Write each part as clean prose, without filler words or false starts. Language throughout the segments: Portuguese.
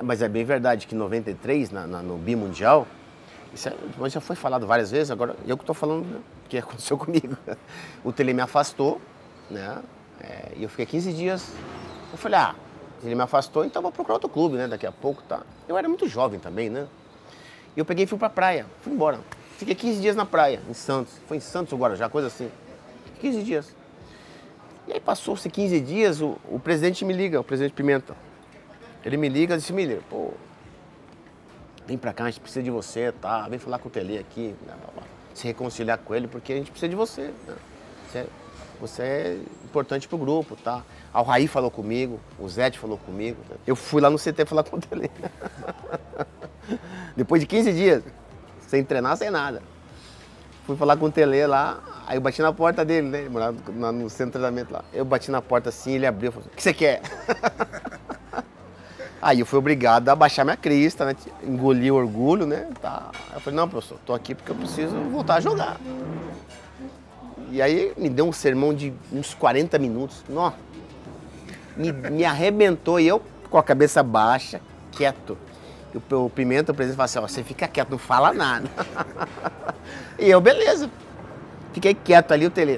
Mas é bem verdade que em 93, no Bimundial, isso já foi falado várias vezes, agora eu que estou falando, né, o que aconteceu comigo. O Tele me afastou, né? E eu fiquei 15 dias. Eu falei, se ele me afastou, então vou procurar outro clube, né? Daqui a pouco, tá? Eu era muito jovem também, né? E eu peguei e fui pra praia, fui embora. Fiquei 15 dias na praia, em Santos. Foi em Santos ou Guarujá, coisa assim. 15 dias. E aí passou-se 15 dias, o presidente me liga, o presidente Pimenta. Ele me liga e disse, Miller, pô, vem pra cá, a gente precisa de você, tá? Vem falar com o Tele aqui, se reconciliar com ele, porque a gente precisa de você, né? Você é importante pro grupo, tá? O Raí falou comigo, o Zete falou comigo. Né? Eu fui lá no CT falar com o Tele. Depois de 15 dias, sem treinar, sem nada. Fui falar com o Tele lá, aí eu bati na porta dele, né? Ele morava no centro de treinamento lá. Eu bati na porta assim, ele abriu e falou, o que você quer? Aí eu fui obrigado a baixar minha crista, né? Engolir o orgulho, né? Tá. Eu falei, não, professor, tô aqui porque eu preciso voltar a jogar. E aí me deu um sermão de uns 40 minutos. Nossa, me arrebentou e eu com a cabeça baixa, quieto. E o Pimenta, o presidente, falou assim, você fica quieto, não fala nada. E eu, beleza. Fiquei quieto ali, o Tele.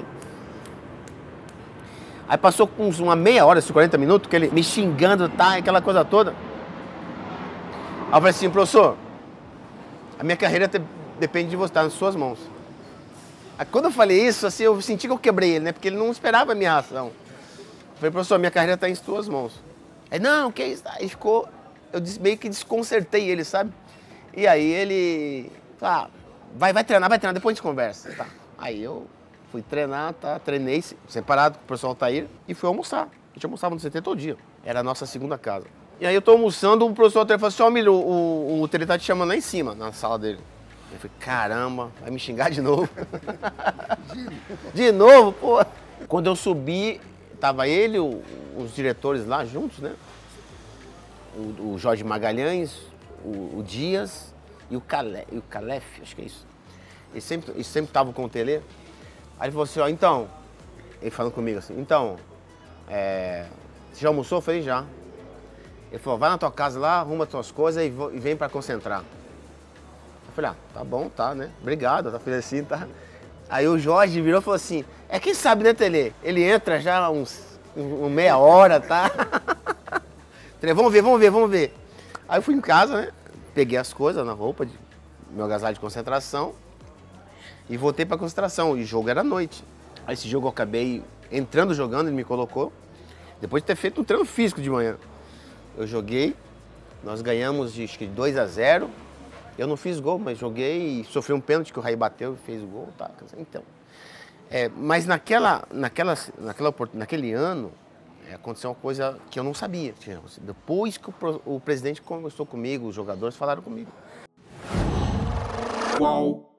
Aí passou uns uma meia hora, 40 minutos, que ele me xingando, tá, aquela coisa toda. Aí eu falei assim, professor, a minha carreira depende de você, tá nas suas mãos. Aí quando eu falei isso, assim, eu senti que eu quebrei ele, né, porque ele não esperava a minha reação. Eu falei, professor, minha carreira tá em suas mãos. Aí, não, que isso? Aí ficou, eu meio que desconcertei ele, sabe? E aí ele, vai treinar, depois a gente conversa. Tá. Aí eu fui treinar, tá? Treinei separado com o professor Altair e fui almoçar. A gente almoçava no CT todo dia. Era a nossa segunda casa. E aí eu tô almoçando, o professor Altair falou assim, ó, Milho, o Tele tá te chamando lá em cima, na sala dele. Eu falei, caramba, vai me xingar de novo. De novo, pô. Quando eu subi, tava ele, os diretores lá juntos, né? O Jorge Magalhães, o Dias e o Calef, acho que é isso. Eles sempre estavam com o Tele. Aí ele falou assim, ó, então, ele falando comigo assim, então, você já almoçou? Eu falei, já. Ele falou, vai na tua casa lá, arruma as tuas coisas e vem pra concentrar. Eu falei, tá bom, tá, né? Obrigado, tá feliz assim, tá? Aí o Jorge virou e falou assim, quem sabe, né, Tele? Ele entra já uma meia hora, tá? Falei, vamos ver. Aí eu fui em casa, né? Peguei as coisas na roupa, meu agasalho de concentração e voltei pra concentração. E o jogo era à noite. Aí esse jogo eu acabei entrando jogando, ele me colocou. Depois de ter feito um treino físico de manhã. Eu joguei, nós ganhamos de acho que 2-0. Eu não fiz gol, mas joguei e sofri um pênalti que o Raí bateu e fez o gol. Tá? Então, mas naquele ano, aconteceu uma coisa que eu não sabia. Depois que o presidente conversou comigo, os jogadores falaram comigo. Qual?